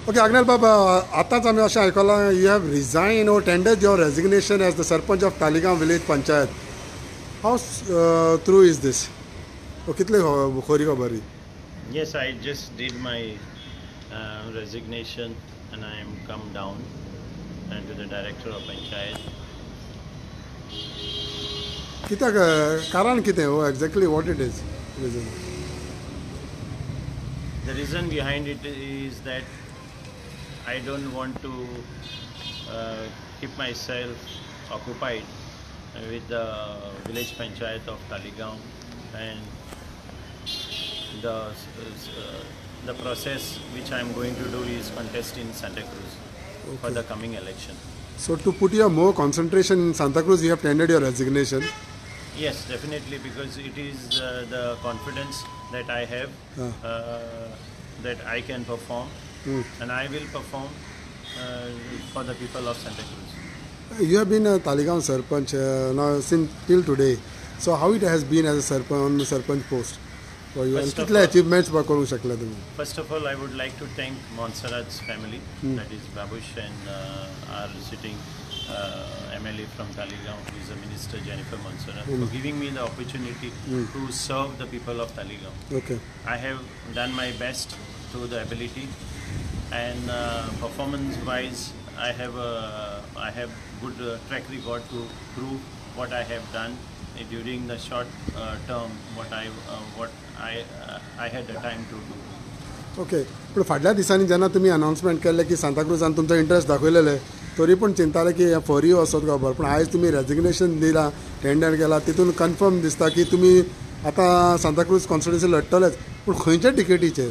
Okay, Agnel Baba, आताच आमी अशें आयकलां you have resigned or tendered your resignation as the Sarpanch of Taligaon Village Panchayat. How true is this? कितले खरी खबर ही? Yes, I just did my resignation and I am come down and to the director of Panchayat. कित्याक कारण कितें हो exactly what it is? Reason. The reason behind it is that I don't want to keep myself occupied with the village Panchayat of Taligaon and the process which I am going to do is contest in Santa Cruz for the coming election. So to put your more concentration in Santa Cruz, you have tendered your resignation. Yes, definitely, because it is the confidence that I have that I can perform and I will perform for the people of Santa Cruz. You have been a Taligaon Sarpanch now since till today. So how it has been as a Sarpanch on the Sarpanch post? For you, and कितले achievements करू शकले तुम्ही? First of all, I would like to thank Montserrat's family, that is Babush and our sitting MLA from Taligaon, who is a minister, Jennifer Montserrat, for giving me the opportunity to serve the people of Taligaon. Okay. I have done my best to the ability, and performance-wise, I have good track record to prove what I have done during the short term, what I had the time to do. Okay पण फाटल्या दिसांनी जेन्ना तुमी announcement केल्लें की सांताक्रुजान तुमचो interest दाखयलेले तरी पूण चिंताले की फॉर यू असोच खबर पूण आयज तुमी रेजिग्नेशन दिलां टेंडर केला तितून कन्फर्म दिसता की तुमी आतां सांताक्रुज कॉन्स्टिट्युन्सी लढटलेच पूण खंयच्या टिकेटीचेर?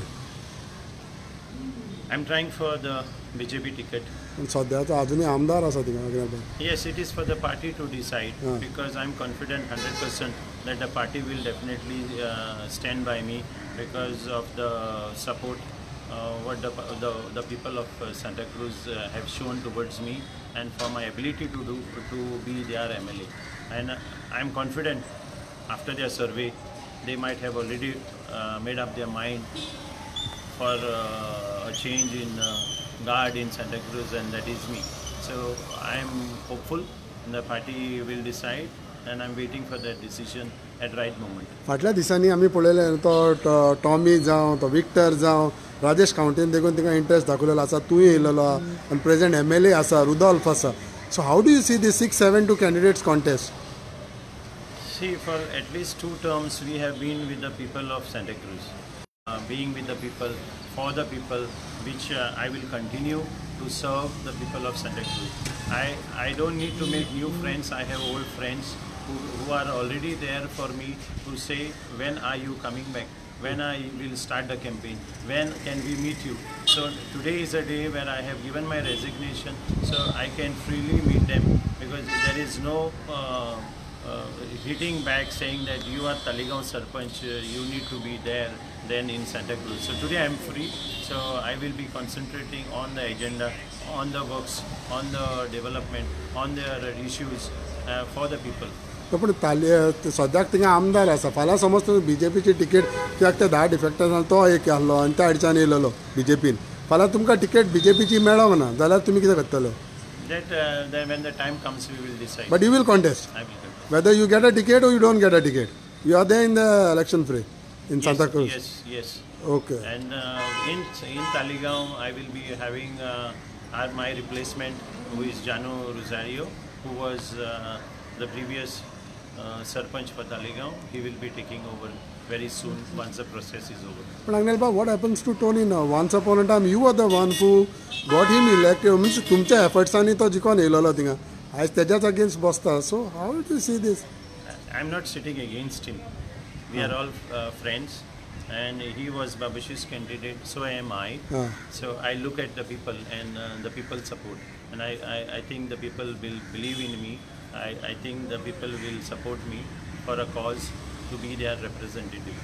I am trying for the BJP ticket. सद्याचो अजुनूय आमदार आसा थिंगा. Yes, it is for the party to decide because I am confident 100% that the party will definitely stand by me because of the support what the people of Santa Cruz have shown towards me and for my ability to be their MLA. And I am confident after their survey they might have already made up their mind for a change in guard in Santa Cruz, and that is me. So I am hopeful the party will decide and I am waiting for that decision at right moment. फाटल्या दिसांनी आमी पळयलें तो Tommy जावं तो Victor जावं राजेश कावंटेन देखून तिका इंट्रस्ट दाखयलेलो आसा तूंय येयलेलो आनी प्रेजेंट MLA आसा रुदॉल्फ आसा. So how do you see the 6-7 candidates contest? See, for at least 2 terms we have been with the people of Santa Cruz. Being with the people, for the people, which I will continue to serve the people of Santa Cruz. I don't need to make new friends. I have old friends who are already there for me to say, when are you coming back? When I will start the campaign? When can we meet you? So today is a day where I have given my resignation, so I can freely meet them because there is no hitting back saying that you are Taligaon Sarpanch, you need to be there then in Santa Cruz. So today I am free, so I will be concentrating on the agenda, on the works, on the development, on their issues for the people. पूण सद्याक थिंगा आमदार आसा फाल्यां समज तुमी BJPची ticket कित्याक ते 10 डिफेक्टर्सान तो एक आहलो आनी त्या हाडच्यान येयलेलो BJPन फाल्यां तुमकां टिकेट BJPची मेळोंक ना जाल्यार तुमी कितें करतले? That when the time comes we will decide. But you will contest? I will contest. Whether you get a ticket or you don't get a ticket, you are there in the election fray in Santa Cruz? Yes. Okay. And in Taligaon I will be having my replacement, who is Janu Rosario, who was the previous Sarpanch for Taligaon. He will be taking over very soon once the process is over. But Agnelba, what happens to Tony now? Once upon a time you were the one who got him elected. Means तुमच्या effortsani तो जिकोन येयलोलो थिंगा. आज तेजाच against बसता. So how do you see this? I am not sitting against him. We are all friends, and he was Babush's candidate, so am I. So I look at the people and the people support, and I think the people will believe in me. I think the people will support me for a cause to be their representative.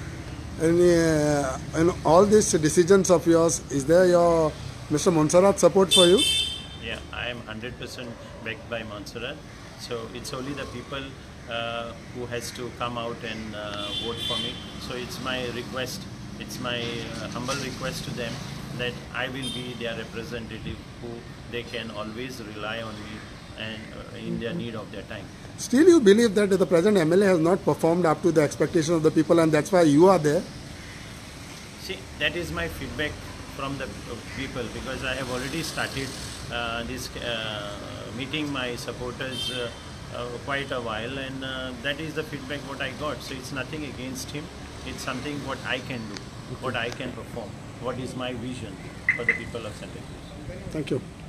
And all these decisions of yours, is there your Mr. Montserrat support for you? Yeah, I am 100% backed by Montserrat. So it's only the people who has to come out and vote for me. So it's my request, it's my humble request to them that I will be their representative who they can always rely on me and in their need of their time. Still, you believe that the present MLA has not performed up to the expectation of the people, and that's why you are there? See, that is my feedback from the people, because I have already started this meeting my supporters quite a while, and that is the feedback what I got. So it's nothing against him. It's something what I can do, what I can perform, what is my vision for the people of Santa Cruz. Thank you.